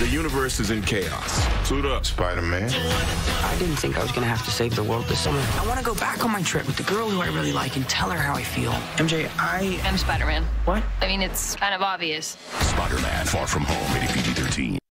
The universe is in chaos. Suit up, Spider-Man. I didn't think I was going to have to save the world this summer. I want to go back on my trip with the girl who I really like and tell her how I feel. MJ, I'm Spider-Man. What? I mean, it's kind of obvious. Spider-Man Far From Home, rated PG-13.